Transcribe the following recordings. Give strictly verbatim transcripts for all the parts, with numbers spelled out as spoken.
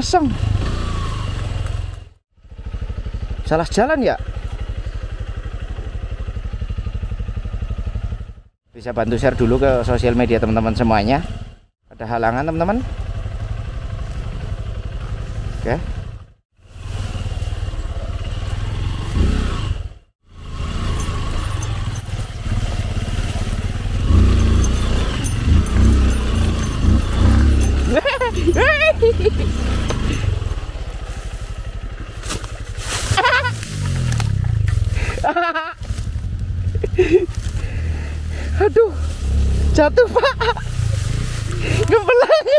kosong. Salah jalan ya? Bisa bantu share dulu ke sosial media teman-teman semuanya. Ada halangan teman-teman? Oke. Aduh, jatuh Pak, ngebelang.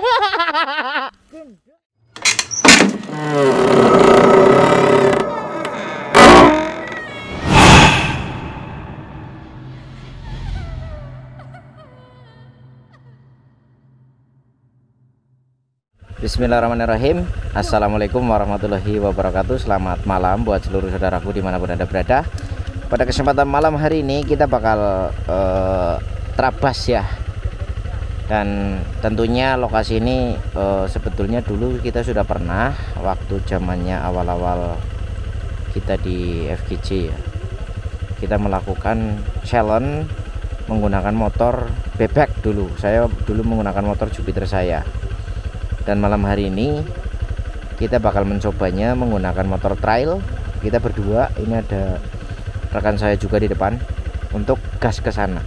Bismillahirrahmanirrahim. Assalamualaikum warahmatullahi wabarakatuh. Selamat malam buat seluruh saudaraku dimanapun Anda berada. Pada kesempatan malam hari ini kita bakal uh, terabas ya. Dan tentunya lokasi ini uh, sebetulnya dulu kita sudah pernah waktu zamannya awal-awal kita di F G C ya. Kita melakukan challenge menggunakan motor bebek dulu. Saya dulu menggunakan motor Jupiter saya. Dan malam hari ini kita bakal mencobanya menggunakan motor trail. Kita berdua, ini ada rekan saya juga di depan untuk gas ke sana.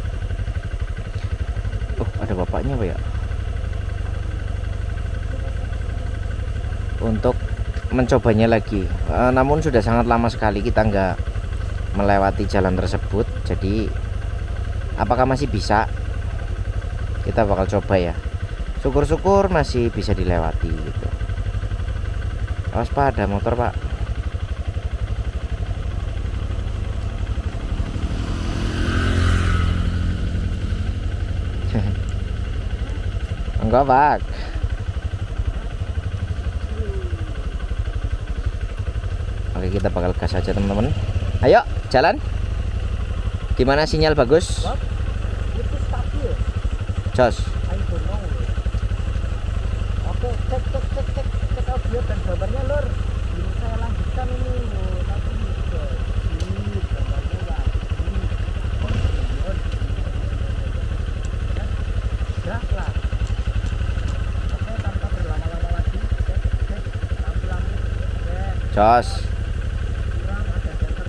Oh, ada bapaknya Pak ya. Untuk mencobanya lagi. E, namun sudah sangat lama sekali kita nggak melewati jalan tersebut. Jadi apakah masih bisa? Kita bakal coba ya. Syukur-syukur masih bisa dilewati gitu. Awas Pak, ada motor Pak. Enggak Pak. Oke, kita bakal gas aja teman-teman. Ayo jalan. Gimana sinyal bagus? Jos. Oke, cek cek cek cek cek audio dan gambarnya lur. Ini saya lanjutkan ini. Nanti juga ini gambarnya lah. Ini. Gas lah. Oke, tanpa berlama-lama lagi. Cek cek lampu-lampu. Oke. Jos. Kurang ada center.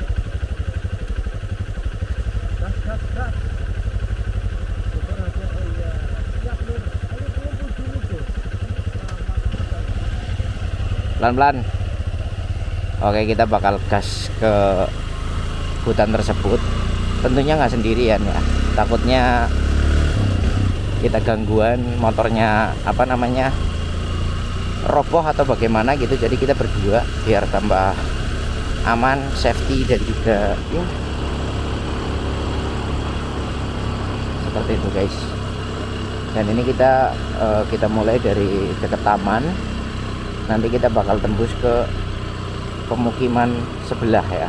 Gas gas gas. Syukur aja. Oh iya. Siap lur. Ayo kumpul dulu tuh. Pelan-pelan. Oke, kita bakal gas ke hutan tersebut. Tentunya nggak sendirian ya. Takutnya kita gangguan motornya apa namanya roboh atau bagaimana gitu. Jadi kita berdua biar tambah aman, safety dan juga ya, seperti itu guys. Dan ini kita uh, kita mulai dari dekat taman. Nanti kita bakal tembus ke pemukiman sebelah ya.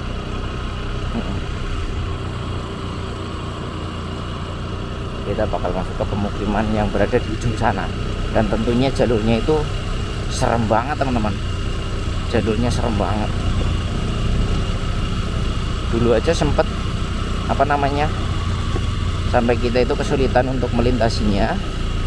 Kita bakal masuk ke pemukiman yang berada di ujung sana. Dan tentunya jalurnya itu serem banget teman-teman. Jalurnya serem banget. Dulu aja sempet apa namanya sampai kita itu kesulitan untuk melintasinya.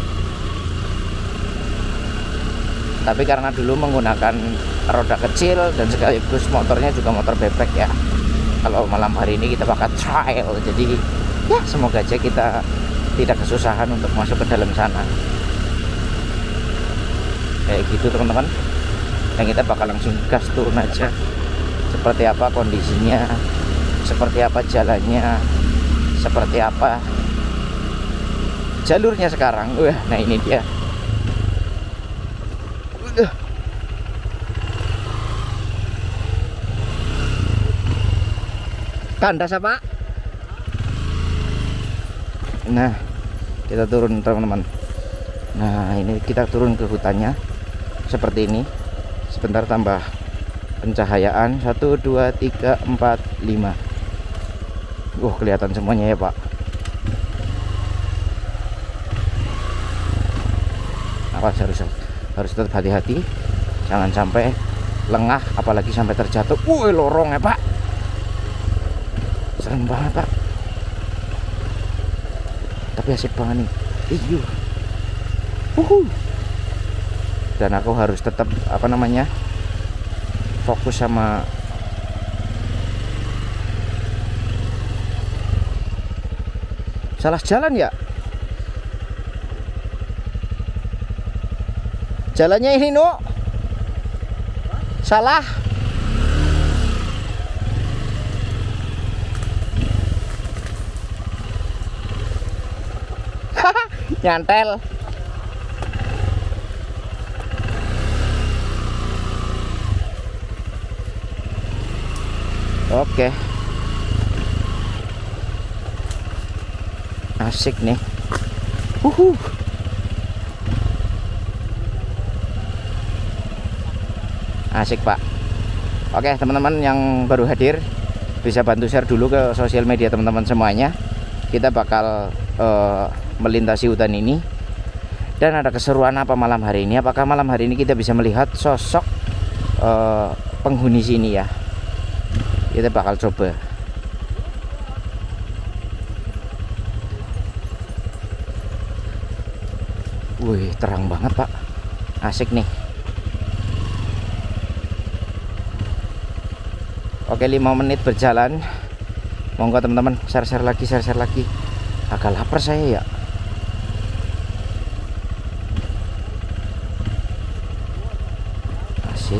Tapi karena dulu menggunakan roda kecil dan sekaligus motornya juga motor bebek ya. Kalau malam hari ini kita bakal trial. Jadi ya semoga aja kita tidak kesusahan untuk masuk ke dalam sana. Kayak gitu teman-teman. Dan kita bakal langsung gas turun aja. Seperti apa kondisinya, seperti apa jalannya, seperti apa jalurnya sekarang. Wah, nah ini dia. Kandas apa? Nah, kita turun teman-teman. Nah, ini kita turun ke hutannya seperti ini. Sebentar tambah pencahayaan. Satu, dua, tiga, empat, lima. Wah, kelihatan semuanya ya Pak. Awas, harus harus tetap hati-hati, jangan sampai lengah, apalagi sampai terjatuh. Wih, lorong ya Pak, serem banget Pak, tapi asik banget nih. Iyo, uhuh. Dan aku harus tetap apa namanya fokus sama salah jalan ya. Jalannya ini no salah. Nyantel. Oke, asik nih. Uhuh. Asik Pak. Oke teman-teman yang baru hadir, bisa bantu share dulu ke sosial media teman-teman semuanya. Kita bakal uh, melintasi hutan ini. Dan ada keseruan apa malam hari ini? Apakah malam hari ini kita bisa melihat sosok uh, penghuni sini ya? Kita bakal coba. Wih, terang banget Pak. Asik nih. Oke, lima menit berjalan. Monggo teman-teman, share-share lagi, share-share lagi. Agak lapar saya ya. Asik.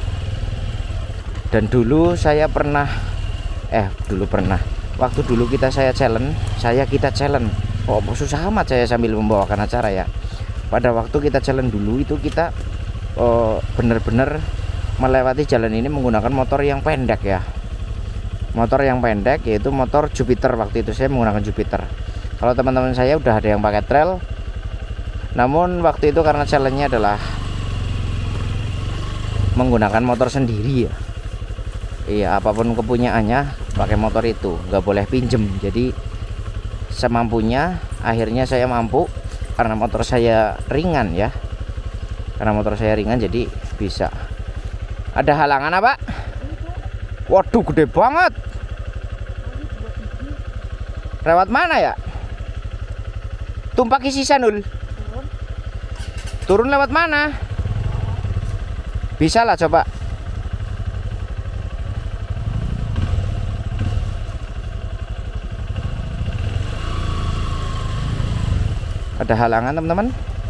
Dan dulu saya pernah eh dulu pernah waktu dulu kita saya challenge, saya kita challenge. Oh, susah amat saya sambil membawakan acara ya. Pada waktu kita challenge dulu itu kita oh, bener-bener melewati jalan ini menggunakan motor yang pendek ya. Motor yang pendek yaitu motor Jupiter. Waktu itu saya menggunakan Jupiter. Kalau teman-teman saya udah ada yang pakai trail. Namun waktu itu karena challenge-nya adalah menggunakan motor sendiri ya. Iya, apapun kepunyaannya pakai motor itu, nggak boleh pinjem. Jadi semampunya, akhirnya saya mampu karena motor saya ringan ya. Karena motor saya ringan jadi bisa. Ada halangan apa? Waduh, gede banget. Lewat mana ya? Tumpak isi sanul. Turun lewat mana? Bisa lah coba. Ada halangan teman-teman.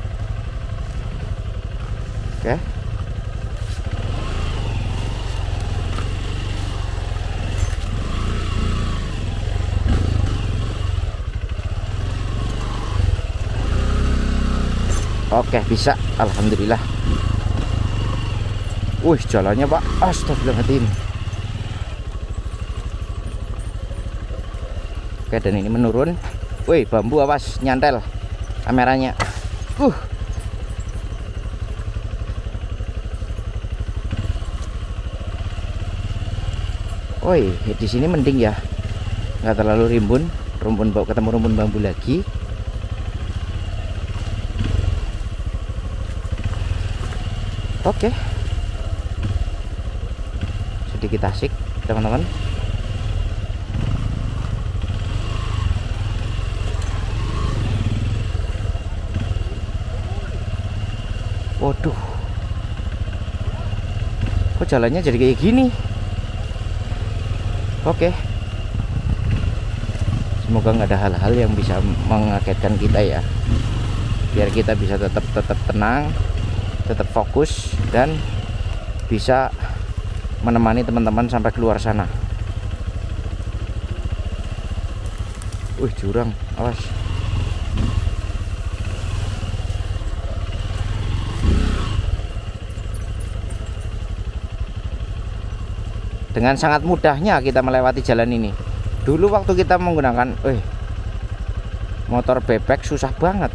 Oke. Oke, bisa. Alhamdulillah. Wih, jalannya Pak. Astagfirullahaladzim. Oke, dan ini menurun. Wih, bambu awas, nyantel kameranya. Uh. Woi, di sini mending ya. Nggak terlalu rimbun. Rumpun bau ketemu rumpun bambu lagi. Oke, sedikit asik teman-teman. Waduh, kok jalannya jadi kayak gini? Oke, semoga nggak ada hal-hal yang bisa mengagetkan kita ya, biar kita bisa tetap tetap tenang, tetap fokus, dan bisa menemani teman-teman sampai keluar sana. Wih, jurang, awas. Dengan sangat mudahnya kita melewati jalan ini. Dulu waktu kita menggunakan eh motor bebek susah banget.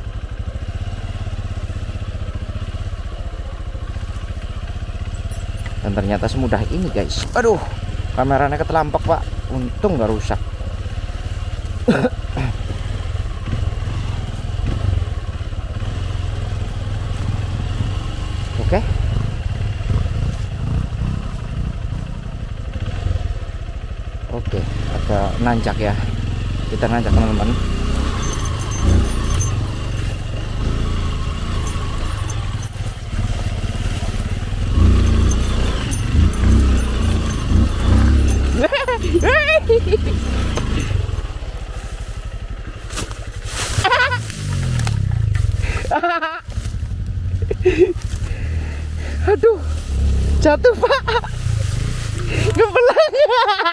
Dan ternyata semudah ini guys. Aduh, kameranya ketelampak Pak. Untung nggak rusak. Oke, ada nanjak ya. Kita nanjak teman-teman. Aduh, jatuh Pak. Gembelang.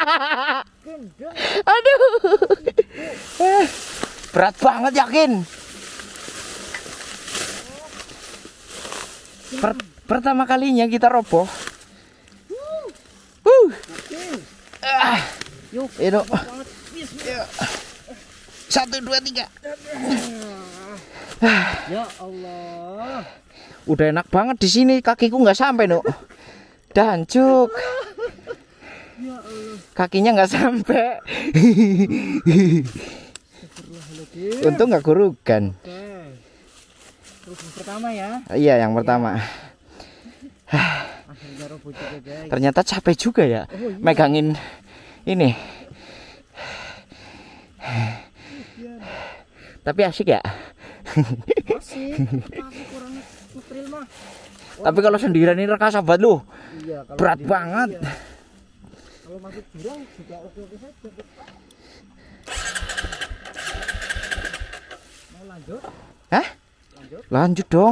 Aduh, berat banget yakin. Per pertama kalinya kita roboh. Uh. Ah. Yuk, itu. Satu, dua, tiga. Ya Allah. Udah enak banget di sini, kakiku nggak sampai, Nuk. Dancuk. Ya Allah. Kakinya nggak sampai. Untung nggak gurukan. Oke. Terus yang pertama ya. Iya, yang pertama. Akhirnya roboh juga, guys. Ternyata capek juga ya, Oh, iya. megangin ini. Tapi asik ya. Masih, masih kurang ngetril mah. Tapi kalau sendirian ini reka sahabat lu, Iya, kalau berat sendiri, banget. iya. Kalau masuk jurang juga oke-oke saja. Mau lanjut? Hah? Lanjut. Lanjut dong.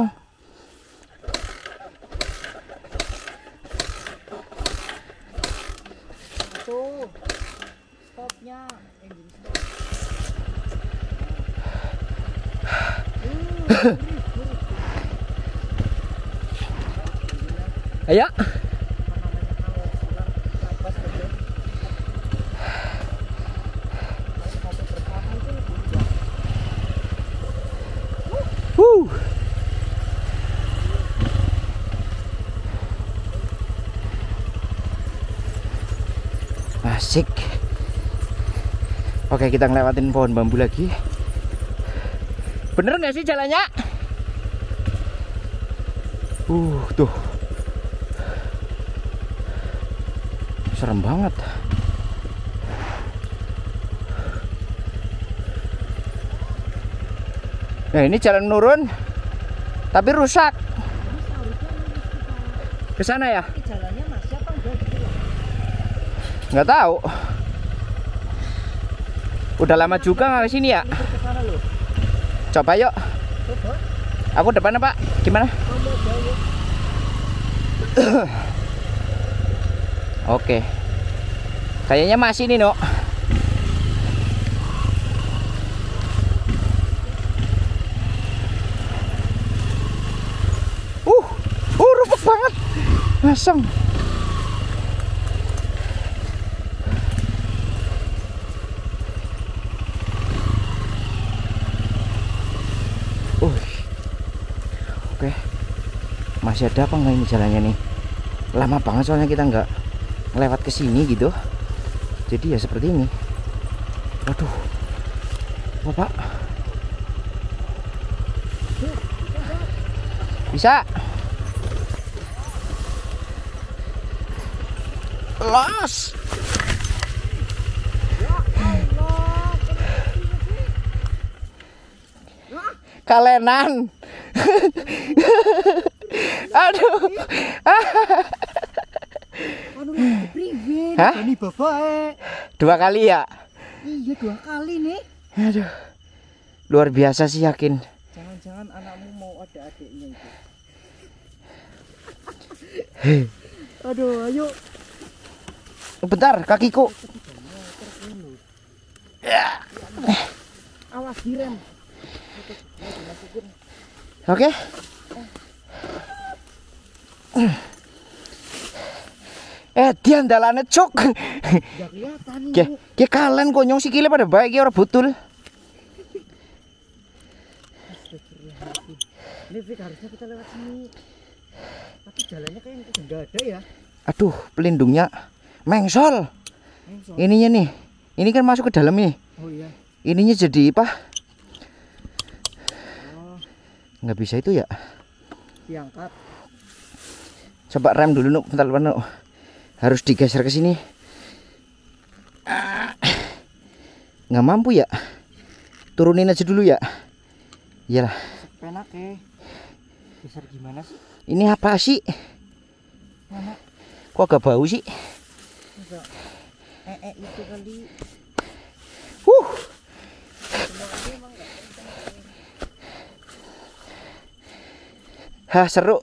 Tuh. Stopnya engine stop. Ayo. Huh. Asik. Oke, kita ngelewatin pohon bambu lagi. Bener nggak sih jalannya? Uh, tuh. Serem banget. Nah, ini jalan menurun tapi rusak. Ke sana ya? Jalannya masih apa enggak gitu loh? Nggak tahu. Udah lama juga nggak kesini ya? Ke sana loh. Coba yuk. Coba. Aku depannya Pak. Gimana? Kamu jauh. Oke. Kayaknya masih nih, Nok. Uh, uh, rumput banget. Masang. Uh. Oke. Masih ada apa enggak ini jalannya nih? Lama banget soalnya kita nggak lewat ke sini gitu. Jadi ya seperti ini. Waduh. Bapak. Bisa. Los. Kalenan. Aduh. Anu priwe? Hah? Ini bapak. Dua kali ya? Iya, dua kali nih. Aduh. Luar biasa sih yakin. Jangan-jangan anakmu mau ada adiknya itu. Aduh, ayo. Bentar, kakiku. Ya. Awas direm. Oke. Eh, dia ndalane cuk. Enggak kelihatan Ki, ki kalian konyong sikile pada baik ki ora butul. Ini Fik, harusnya kita lewat sini. Tapi jalannya kayak enggak ada ya. Aduh, pelindungnya mengsol. Mengsol. Ininya nih. Ini kan masuk ke dalam nih. Oh iya. Ininya jadi apa? Oh, Nggak bisa itu ya. diangkat. Coba rem dulu, Nuk. Bentar, bentar, Nuk. Harus digeser ke sini. nggak mampu ya. Turunin aja dulu ya. Iyalah. Penak ya. Besar gimana sih? Ini apa sih? Mana? Kok agak bau sih? Enggak. Eh, eh itu kali. Huh. Hah, seru.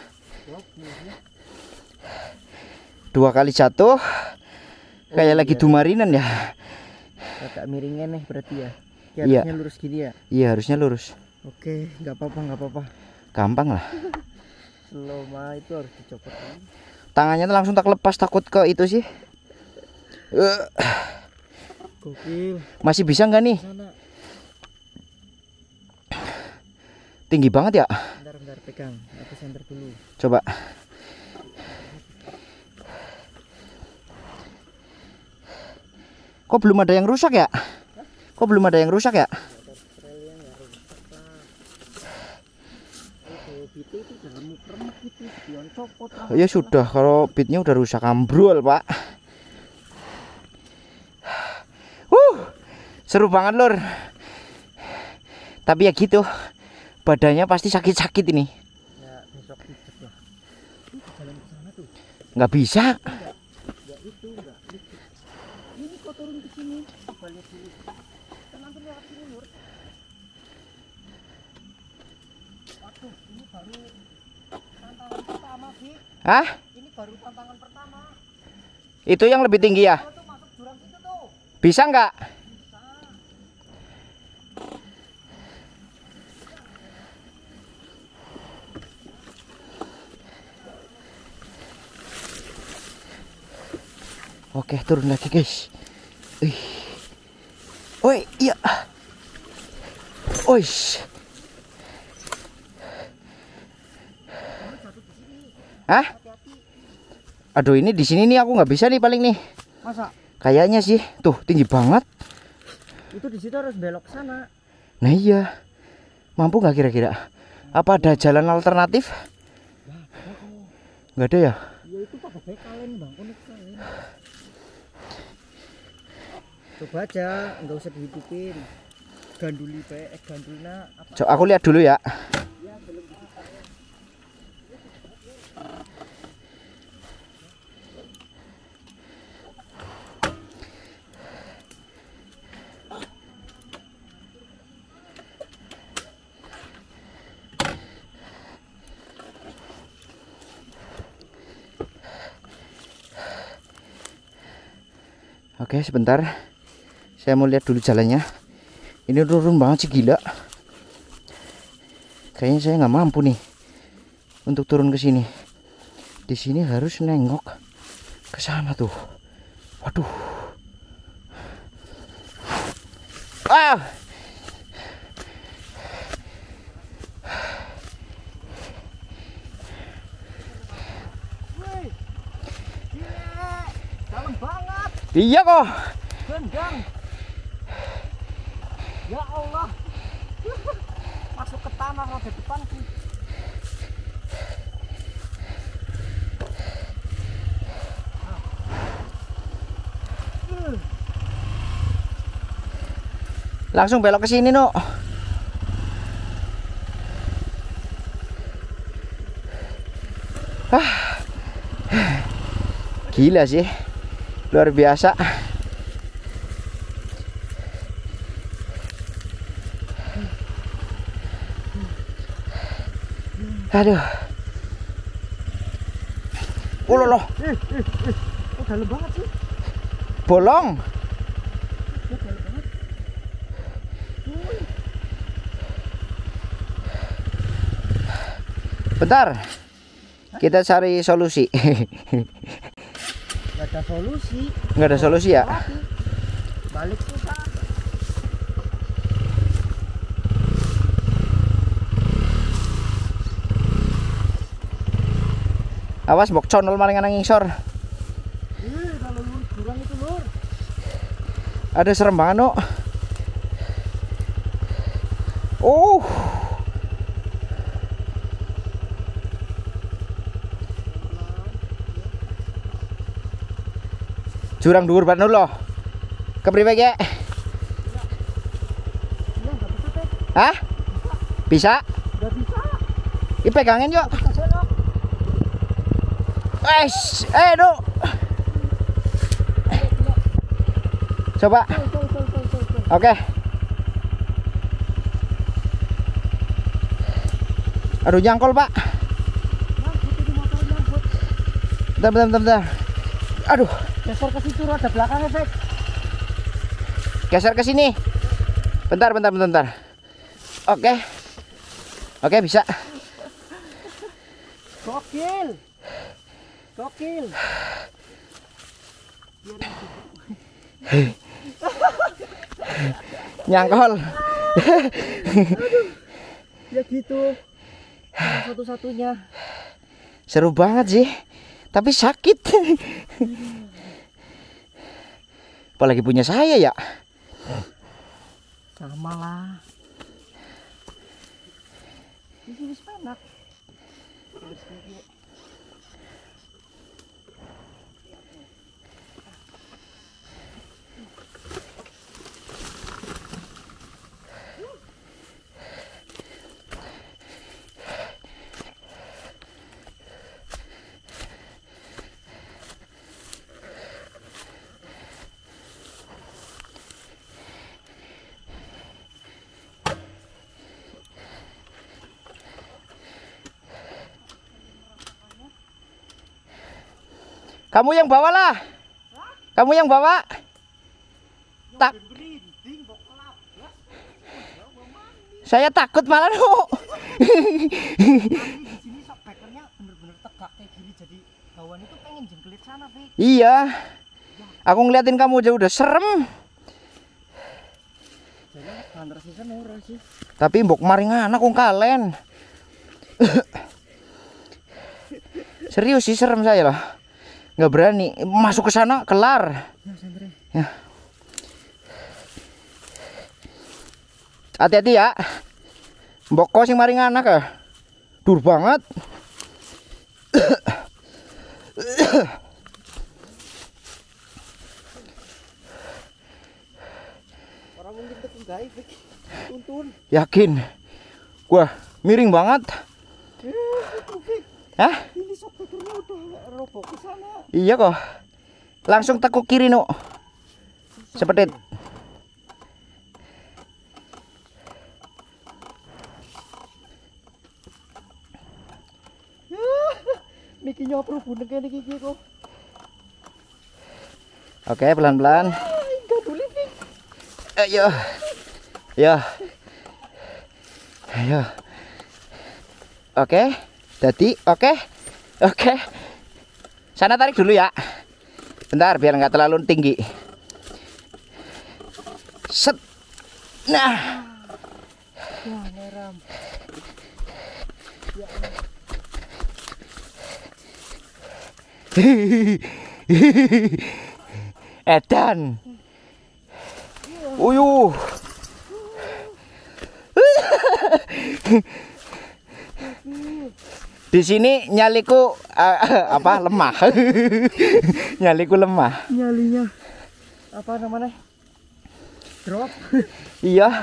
Dua kali jatuh. Kayak Oh, lagi iya. dumarinan ya. Agak miringnya nih berarti ya. Iya. Harusnya lurus gini ya. Iya, harusnya lurus. Oke, nggak apa-apa, nggak apa-apa. Gampang lah. Slow mah itu harus dicopot dulu. Tangannya tuh langsung tak lepas, takut ke itu sih. Uh, Gokil. masih bisa nggak nih? Sana. Tinggi banget ya. Bentar, bentar, pegang. Aku senter dulu. Coba. Kok belum ada yang rusak ya? Kok belum ada yang rusak ya? Trailnya nggak rusak lah. Itu bit itu jangan mukrem gitu, spion copot lah. Ya sudah, kalau bitnya udah rusak ambrol, Pak. Uh, seru banget, Lur. Tapi ya gitu, badannya pasti sakit-sakit ini. Ya besok pijet lah. Itu jalan ke sana tuh. Nggak bisa. Enggak, enggak itu, enggak itu. Ini kok turun ke sini, balik dulu. Tenang tuh lewat sini, Lur. Waduh, ini baru tantangan pertama, Bi. Hah? Ini baru tantangan pertama. Itu yang lebih tinggi ya? Kalau tuh masuk jurang situ tuh. Bisa nggak? Bisa. Oke, turun lagi, guys. Ih. Oi, iya. Oish. Hah? Aduh, ini di sini nih aku nggak bisa nih paling nih. Masa? Kayaknya sih. Tuh, tinggi banget. Itu di situ harus belok sana. Nah iya. Mampu nggak kira-kira? Apa ada jalan alternatif? Nggak ada ya? Ya itu pakai baik kalian bang, unik kalian. Coba aja, nggak usah dihidupin. Ganduli pe, eh gandulnya apa? Coba aku lihat dulu ya. Ya belum bisa. Oke, sebentar. Saya mau lihat dulu jalannya. Ini turun banget sih, gila. Kayaknya saya nggak mampu nih untuk turun ke sini. Di sini harus nengok ke sana tuh. Waduh. Ah. Wih, gila, dalam banget, Iya kok. gendang. Ya Allah, masuk ke tanah roda depanku. Langsung belok ke sini, no. Ah. Gila sih. Luar biasa. Aduh. Oh loh, Eh, eh, eh, oh dalam banget sih. bolong. Ya dalam banget. Wih, Bentar. Kita cari solusi. nggak ada solusi. Nggak ada solusi ya? Lagi. Balik susah. Awas mbok conol maling nang ngisor. Ih, kalau lur jurang itu lur. Ada serem banget, no. Oh. Jurang dhuwur banget loh. Kepriwe, Kek? Hah? Bisa? Udah bisa. Ini pegangin yuk. Bisa dong. Wes, eh duk. Coba. Tuh, tuh, tuh, tuh, tuh, tuh. Oke. Aduh nyangkol pak. Nyangkut ini motor nyangkut. Bentar, bentar, bentar, bentar. Aduh. Geser ke situ roda belakang efek. Geser ke sini. Bentar, bentar, bentar, bentar. Oke. Oke, bisa. Gokil. Gokil. Nyangkol. Ya gitu. Nah, satu-satunya. Seru banget sih. Tapi sakit. Apalagi punya saya ya. Sama lah. Di sini sepenak. Kamu yang bawa lah. Kamu yang bawa. Tak. Saya takut malah nu. Di sini sok bekernya bener-bener tegak kayak gini, jadi kawan itu pengen jengkelit sana, Fik. Iya. Aku ngeliatin kamu aja udah serem. Jadi kantor sih murah sih. Tapi mbok maringan aku kalen. Serius sih serem saya lah. Nggak berani masuk ke sana, kelar. Ya, santai. Ya. Hati-hati ya. Mbok kok sing maringan anak ya. Dur banget. Orang mungkin tekung gawe, Fik. Tuntun. Yakin. Wah, miring banget. Eh, itu, Fik. Hah? Ini sok bekernya udah roboh ke sana. Iya kok. Langsung tekuk kiri no. Sepetit. Niki nyopro buneng kene iki kok. Oke, pelan-pelan. Enggak dulu, Fik. Ayo. Ya. Ayo. Oke. Jadi, oke. Oke. Sana tarik dulu ya. Bentar biar nggak terlalu tinggi. Set. Nah. Wah, neram. Ya Edan. Uyuh. Di sini nyaliku uh, apa lemah. Nyaliku lemah. nyalinya apa namanya? Drop. Iya.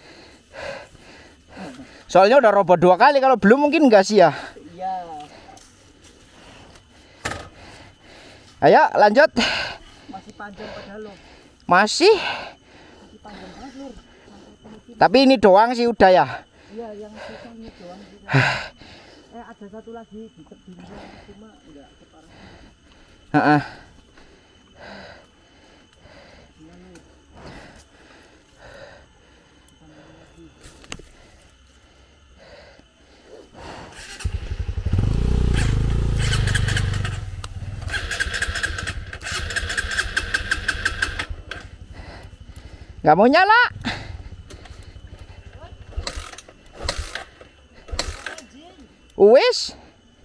Soalnya udah robot dua kali, kalau belum mungkin enggak sih ya. Iya. Ayo lanjut. Masih panjang padahal lo. Masih. Masih panjang banget, Lur. Tapi ini doang sih udah ya. Iya, yang sisanya doang sih. Eh, ada satu lagi di tebingnya cuma enggak separah. Heeh. Nggak mau nyala. Wis.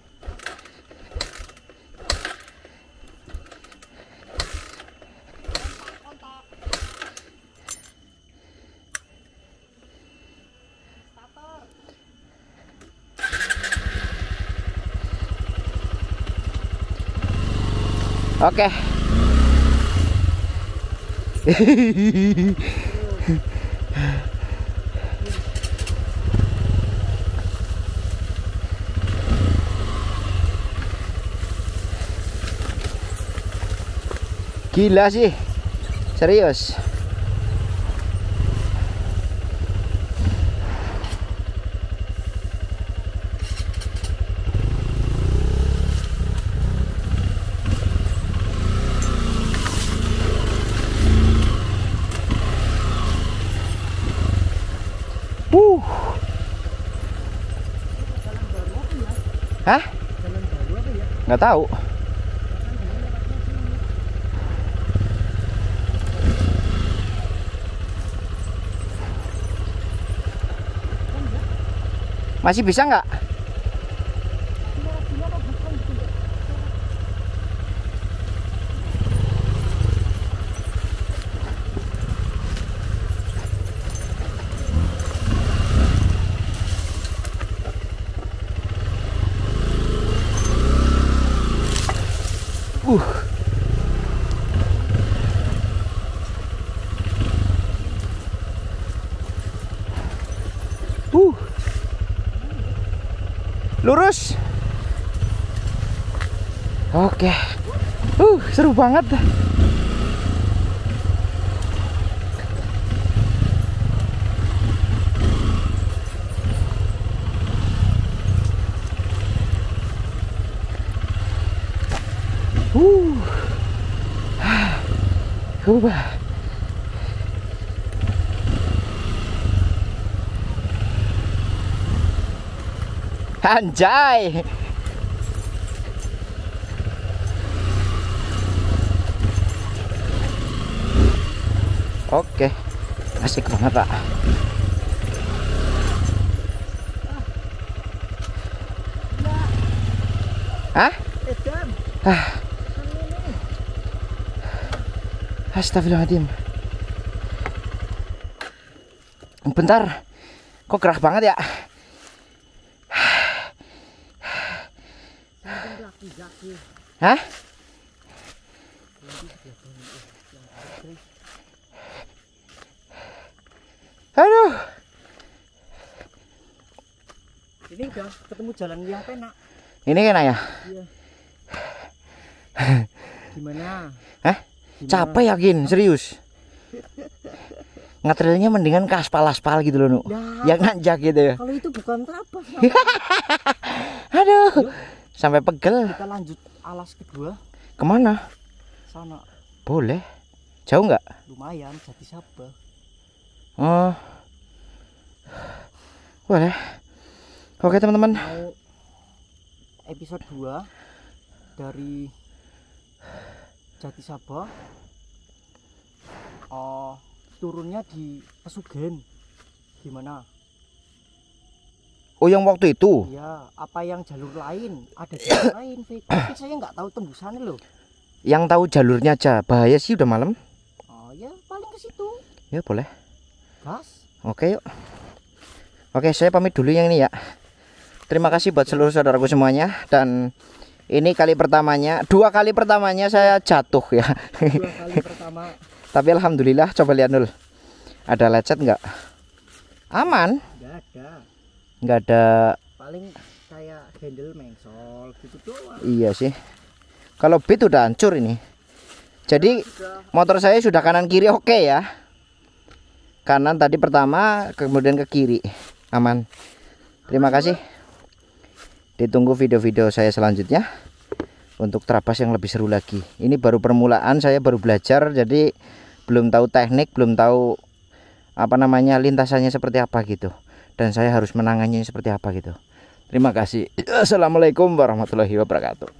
Oke. Gila sih, serius. Uh. Hah? Jalan baru apa ya? Nggak tahu. Masih bisa nggak? Uh. Uh. Lurus. Oke. Uh, seru banget. Uh. Coba. Anjay. Oke. Asik banget, Pak. Hah? Edan. Ah. Astagfirullahaladzim. Bentar. Kok gerah banget ya? Hah? Aduh. Ini udah ketemu jalan yang penak. Ini kan ya? Iya. Gimana? Hah? Gimana? Capek yakin, serius. Ngetrailnya mendingan ke aspal-aspal gitu loh, Nu. Ya, Yang nanjak gitu ya. kalau itu bukan trabas. Aduh. Yuk. Sampai pegel. Kita lanjut alas kedua Kemana? sana. Boleh. Jauh nggak? Lumayan, Jati Sabah. Oh. Boleh. Oke teman-teman. Mau episode dua dari Jati Sabah. Oh, turunnya di Pesugen. Gimana? Oh, yang waktu itu. Ya, apa yang jalur lain? Ada jalur lain, Fik. Tapi saya nggak tahu tembusannya loh. Yang tahu jalurnya aja. Bahaya sih udah malam. Oh ya, paling ke situ. Ya boleh. Gas. Oke yuk. Oke, saya pamit dulu yang ini ya. Terima kasih buat seluruh saudaraku semuanya. Dan ini kali pertamanya, dua kali pertamanya saya jatuh ya. Dua kali pertama. Tapi alhamdulillah, coba lihat dulu. Ada lecet nggak? Aman. Nggak ada. Nggak ada. Paling kayak handle mengsol gitu doang. Iya sih. Kalau beat udah hancur ini. Jadi motor saya sudah kanan kiri oke ya. Kanan tadi pertama, kemudian ke kiri. Aman. Terima kasih. Ditunggu video-video saya selanjutnya untuk trabas yang lebih seru lagi. Ini baru permulaan, saya baru belajar, jadi belum tahu teknik, belum tahu apa namanya lintasannya seperti apa gitu. Dan saya harus menangannya seperti apa gitu. Terima kasih. Assalamualaikum warahmatullahi wabarakatuh.